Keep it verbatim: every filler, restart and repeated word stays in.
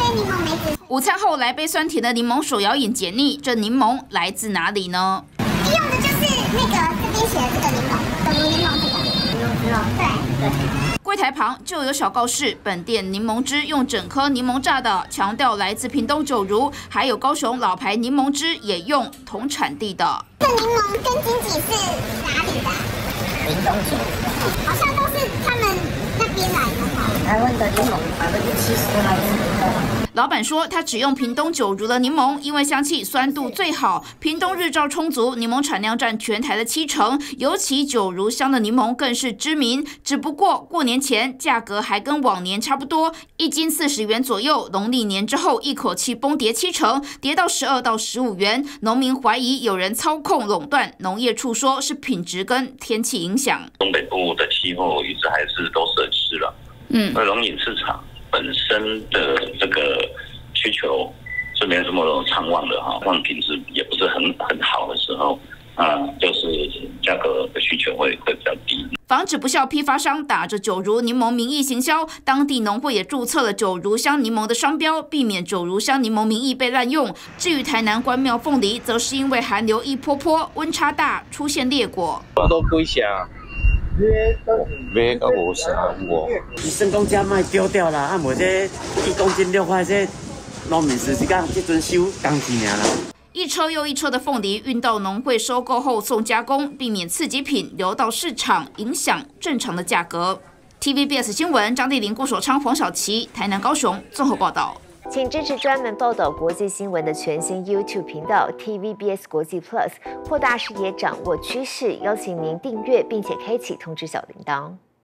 柠檬梅子。 午餐后来杯酸甜的柠檬手摇饮解腻，这柠檬来自哪里呢？ 用的就是那个这边写的这个柠檬，九如柠檬这个。柠檬汁哦。对对。 柜台旁就有小告示，本店柠檬汁用整颗柠檬榨的，强调来自屏东九如，还有高雄老牌柠檬汁也用同产地的。 这柠檬跟金桔是哪里的？屏东九如，好像都是他们那边来的。台湾的柠檬百分之七十都来自屏东。 老板说，他只用屏东九如的柠檬，因为香气酸度最好，屏东日照充足，柠檬产量占全台的七成，尤其九如乡的柠檬更是知名。只不过过年前价格还跟往年差不多，一斤四十元左右，农历年之后一口气崩跌七成，跌到十二到十五元。农民怀疑有人操控垄断，农业处说是品质跟天气影响。 东北部的气候一直还是都是很湿冷，嗯，那龙井市场。 本身的这个需求是没有这么畅旺的哈，况品质也不是很很好的时候，啊，就是价格的需求会会比较低。 防止不肖批发商打着九如柠檬名义行销，当地农会也注册了九如乡柠檬的商标，避免九如乡柠檬名义被滥用。至于台南关庙凤梨，则是因为寒流一波波，温差大，出现裂果。 都几下。 买到无啥我， 医生讲这卖丢掉啦，啊，无这一公斤六块，这农民是这讲这阵收工钱啦。 一车又一车的凤梨运到农会收购后送加工，避免次级品流到市场，影响正常的价格。T V B S 新闻张丽玲、郭守昌、黄小琪，台南、高雄综合报道。 请支持专门报道国际新闻的全新 YouTube 频道 T V B S 国际 Plus， 扩大视野，掌握趋势。邀请您订阅并且开启通知小铃铛。